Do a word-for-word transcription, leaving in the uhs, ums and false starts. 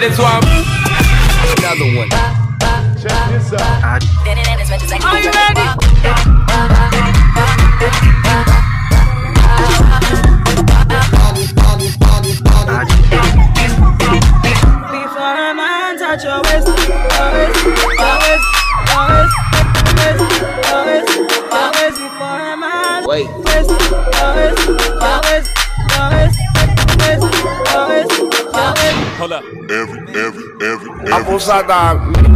this one. Another one. Check this out. Are you ready? Before a man touch your waist, your waist, your waist, your waist, your waist, your waist, before a man Wait. waist, your waist, your waist, your waist, waist, your waist, your waist. Hold up. Every, every, every, every. I'm on side down.